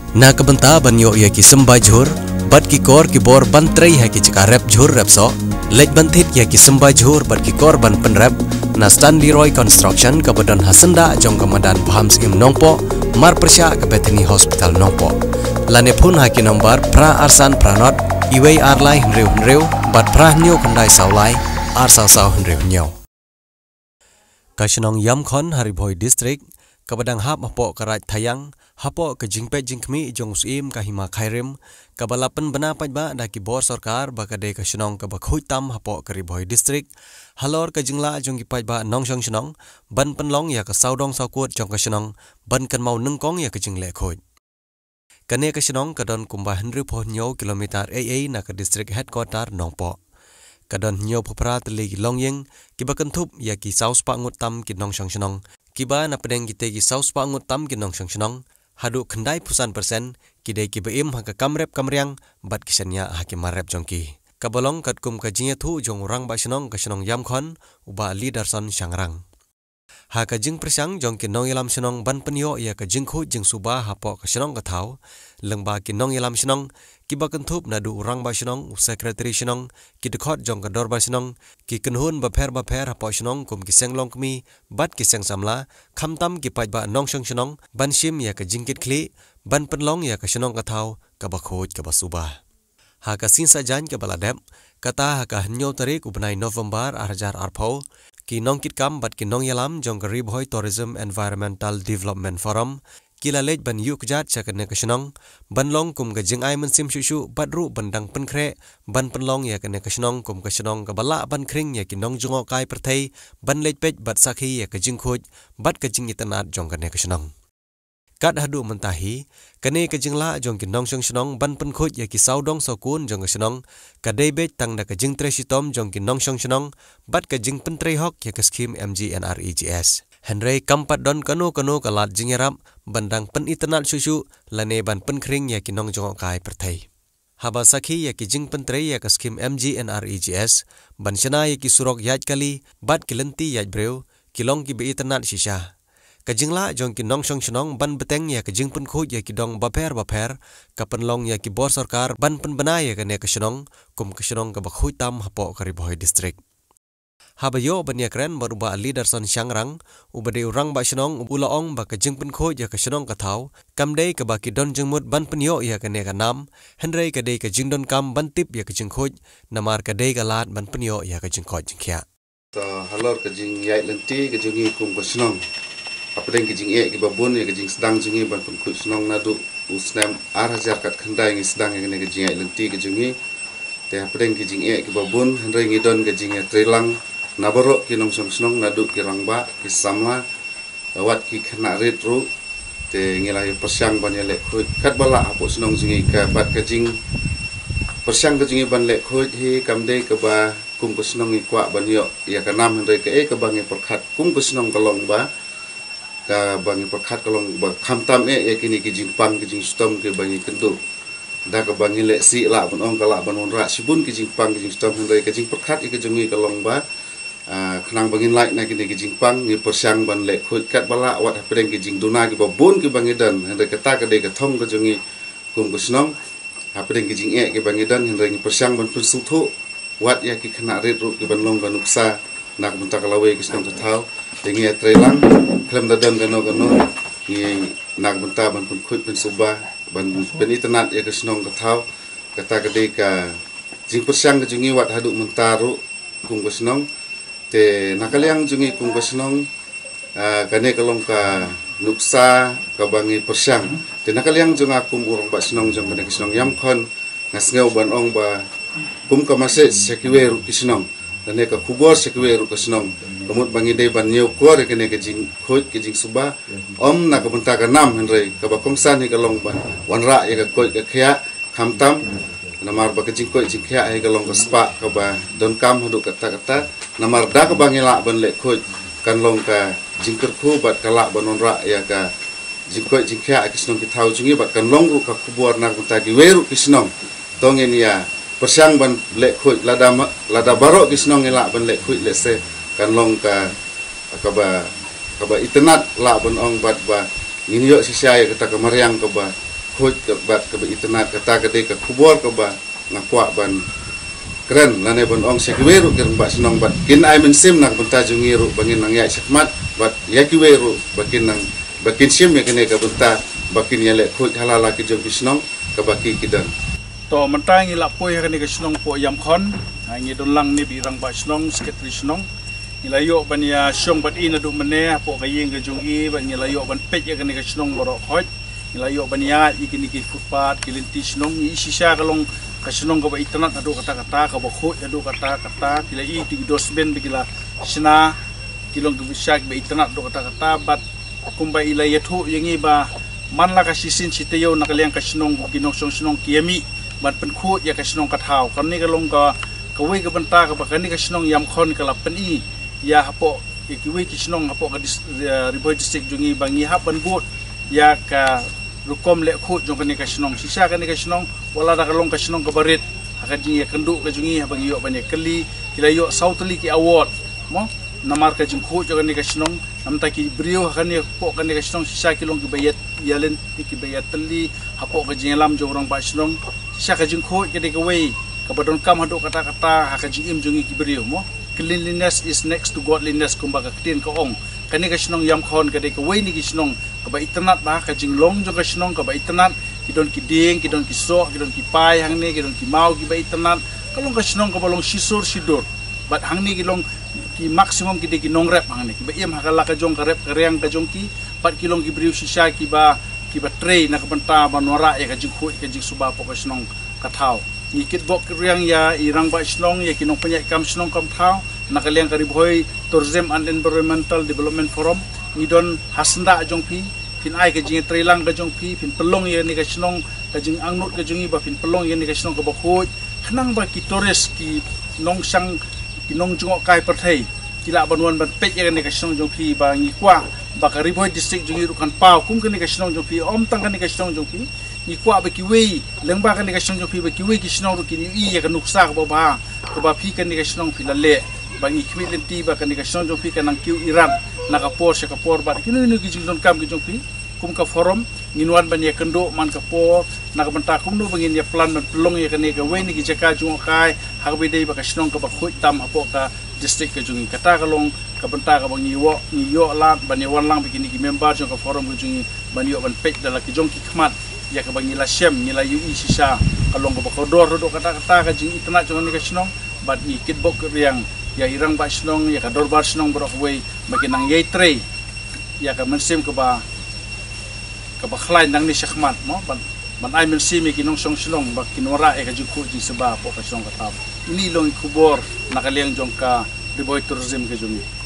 Na kabenta banyo ya ki sembah jhur, bat ki kor ki bor ban trei ha ki cika rep jhur rep so, lej ban thit ya ki sembah jhur bat ki kor ban pen rep, na Stanley Roy Construction kabadan hasenda jong kamadan Phams im nongpo, mar persya ke Bethany Hospital nongpo. Lane pun ha ki nombar pra arsan pranot, iwei arlai henreu, bat pra nyo kandai saulai, arsau henreu nyo. Kasenong yam khon Haribhoi District, kabadang hap hapo karat thayang, hapo ke jingpet jingkmi jong suim kahima khairim, kabalapan bana pajba daki bor sarkar bakade kasenong kabakhui tam hapo ke Haribhoi District, halor ke jingla jong pajba nongsong senong, ban penlong ya ke saudong saukut jong kasenong, ban kan mau nengkong ya ke jingle khoi. Kane kasenong kadon kumbah henry poh nyo kilometer AA na ke district headquarter nongpo. Kadon nyo pupra telegi longyeng, kiba kentup ya ki saus pa ngut tam ki nongsong senong, kiba na pedeng kita ki saus pa ngut tam ki nongsong senong, hadu kendai pusan persen, kidai kiba im haka kamrep kamriang, bat kisanya haki marep jongki. Kabalong kat kum kajinya tu jong orang ba senong kasenong yam khon, uba lidarson syangrang. Haka jing persang jong ki nong yalam senong ban penyo ya ka jing khu jing suba hapo ka senong ka thau, lengba ki nong yalam senong, kiba kentup nadu orang ba senong, sekretari senong, ki dekhot jong ka dor ba senong, ki kenhun ba pher hapo senong kum ki senglong kmi, bat ki seng samla, khamtam ki pajba nong song senong, ban sim ya ka jingkit kli, ban penlong ya ka senong ka thau, ka ba khoj ka ba suba. Haka sinsa jan ka baladep, kata haka hanyo tarik ubnai November 2024, ki nong kit kam bat ki nong yalam jong ka Haribhoi Tourism Environmental Development Forum, kila lej ban yuk jat chakane kasenong, ban long kum ka jing ai mensim shushu bat ru bandang penkre, ban penlong ya kane kasenong kum kasenong ka bala ban kring ya ki nong jungo kai perthei, ban lej pej bat sakhi ya ka jing khoj, bat ka jing itanat jong kane kasenong. Kat hadu mentahi, kane ka jingla jong ki nong song senong ban pen khoj ya ki saudong saukun jong ka senong, ka debet tang da ka jing tre sitom jong ki nong song senong, bat ka jing pen tre hok ya ka skim MGNREGS. Henry kampat don kanu kalat jingerap, bandang pen itanat susu, lane ban pen kring ya ki nong jong kai perthei. Haba sakhi ya ki jing pen tre ya ka skim MGNREGS, ban sena ya ki surok yaj kali, bat ki lenti yaj breu, kilong ki be itanat shisha. Kajingla jong ki nong song senong ban beteng ya kajing pen khoj ya ki dong baper, ka penlong ya ki bor sarkar ban pen bana ya kane kasenong, kum kasenong ka bakhui tam hapo ka Haribhoi District. Habayo ban ya kren baruba lidarson syangrang, ubade urang ba senong ulaong ba kajing pen khoj ya kasenong ka thau, kamdei ka baki don jengmut ban penyo ya kane ka nam, henrei ka dei ka jing don kam ban tip ya kajing khoj, namar ka dei ka lat ban penyo ya kajing khoj jingkhya. Ta halor kajing yai lenti kajing kum kasenong. Apalagi kejing ki babun ya kejing sedang jungi ban pun kut senong nadu usnam arhajar kat khandai ngi sedang yang kene kejing lenti kejungi te apalagi kejing ki babun hendrai ngidon kejing trelang nabaro ki nong song senong nadu ki rangba ki samla wat ki khana rit ru te ngilai persyang ban lek khut kat bala apo senong jungi ka bat kejing persyang kejungi ban lek khut hi kamde ka ba kum senong ki kwa ban yo ya kanam hendrai ka bangi perkhat kum senong kalong ba ka bangi perkhat kalong ba khamtam ya kini ki jingpang ki jingstom ki bangi kendu da ka bangi le si la bon ong kala bon ra sibun ki jingpang ki jingstom hendai ka jing perkhat ki jungi kalong ba khnang bangin lai na kini ki jingpang ni persyang ban le khut kat bala wat pedeng ki jing duna ki babun ki bangi dan hendai kata ka de ka thong ka jungi kum ku snong ha pedeng ki jing ki bangi dan hendai ki persyang ban pun suthu wat ya ki khana rit ru ki ban long ka nuksa nak bentak lawe ki snong thau dengi trelang klem dadan kano ni nak bentar ban pun khut pun subah ban ben itanat ya kesnong ka thau kata kade ka jing persyang ka jungi wat haduk mentaru kum kesnong te nakaliang jungi kum kesnong kane kalong ka nuksa ka bangi persyang te nakaliang jung akum urang ba senong jong kane kesnong yam khon ngasngeu ban ong ba kum ka mase sekiwe ru kesnong dane ka kubor sekiwe ru kesnong Lumut bangi dei ban nyeu ko re kene ke jing khoj ke jing suba om na ka benta ka nam henrei ka ba komsan ni ka long ban wanra ya ka koi ka khya khamtam namar ba ke jing koi jing khya ai ka long ka spa ka ba don kam hadu kata namar da ka bangi la ban le khoj kan long ka jing ker khu bat ka la ban onra ya ka jing koi jing khya ki snong ki thau jungi bat kan long ru ka kubor na benta ki weru ki snong tongen ya persyang ban le khoj lada barok ki snong la ban le khoj le se kan long ka ba itenat la bon ong bat ba ninyo si saya kata kamariang ka ba khoj ke bat ke internet kata ke ke kubur ke ba ngakwa ban keren lane ban ong sekiweru ke ba senong bat kin ai men sim nak benta jungiru bangin nang ya sekmat bat yakiweru bakin nang bakin sim ya kene ke benta bakin ya le khoj halala ke jong senong ke baki kidan to mentang ngi lapoi kene ke senong po yam khon ngi don lang ni birang ba senong sekretari senong nilayo ban ya syong bat ina du mene po kayeng ke jong i ban nilayo ban pej ya kene ke senong borok khoj nilayo ban ya ikini ki footpath kilinti senong ni sisa kalong kasenong ka ba internet adu kata-kata ka ba khoj adu kata-kata kila i ti dosben bigila sina kilong ke bisa ba internet adu kata-kata bat kumba ila yathu yengi ba man la ka sisin sitayo nakaliang kasenong ginong senong kiami ban pen khoj ya kasenong kathau kan ni kalong ka kawai ka banta ka ba kan ni kasenong yam khon kala pen i ya hapo ikiwi kasenong hapo ka riboy district jungi bangi hapan bot ya ka rukom le khut jong kani kasenong sisa kani kasenong wala da kalong kasenong ka barit akan jingi kendu ka jungi bang yo bane kali kila yo sautli ki award mo namar ka jing khut jong kani kasenong namta ki brio kani po kani kasenong sisa kilong ki bayat yalen ki bayat tali hapo ka jing lam jong rong ba kasenong sisa ka jing khut kani ka wei ka badon kam hadu kata-kata akan jing im jungi ki brio mo cleanliness is next to godliness kumbaga clean ka ong kani kasenong yam khon kade ka wei ni kasenong ka ba internet ba ka jinglong jong kasenong ka ba internet kidon ki ding kidon ki so kidon ki pai hang ni kidon ki mau ki ba internet kalong kasenong ka balong sisur sidor bat hang ni kilong ki maximum kide ki nong rep hang ni ki ba yam hakala ka jong ka rep ka reang ka jong ki pat kilong ki briu sisa ki ba tray na ka banta ba nora ya ka jing khut ka jing suba po kasenong ka thau ni kit bok riang ya irang ba senong ya kinong panyai kam senong kam thau nakaliang karibhoy tourism and environmental development forum ni don hasnda jong pi fin ai ka jing trailang ka jong pi fin pelong ya ni ka senong ka jing angnut ka jong i ba fin pelong ya ni ka senong ka ba khoj khnang ba ki tourist ki nong sang ki nong jong kai perthai kila banwan ban pej ya ni ka senong jong pi ba ngi kwa ba karibhoy district jong i rukan pau kum ka ni ka senong jong pi om tang ka ni ka senong jong pi ni kwa ba ki wei lengba ka ni ka senong jong pi ba ki wei ki senong ru ki ni i ya ka nuksa ka ba pi ka ni ka senong pi la le bangi kwilin tiba kan ka senong jong pi kan ang kiu Iran nakapor sa kapor ba kinu ni ki jong kam ki jong pi kum ka forum nginwan ban ya kendo man ka po nakabanta kum no bangin ya plan man pelong ya kan ka we ni ki jaka jong kai hagbe dei ba ka senong ka ba khoi tam hapo ka district ka jong kata kalong ka banta ka bangi wo ni yo la ban ya wan lang bikini ki member jong ka forum ka jong ban yo ban pej dala ki jong ki khmat ya ka bangi la shem ni la yu i sisa kalong ka ba kodor do kata-kata ka jing itna jong ni ka senong bat ni kitbok riang ya irang ba senong ya ka dorbar senong borok wei makinang yai tray ya ka mensim ka ba khlai nang ni syakmat mo ban ai mensim ki nong song senong ba kinora e ka jukhu ji seba po ka senong ka tab ini long kubor nakaliang jong ka riboy tourism ka jong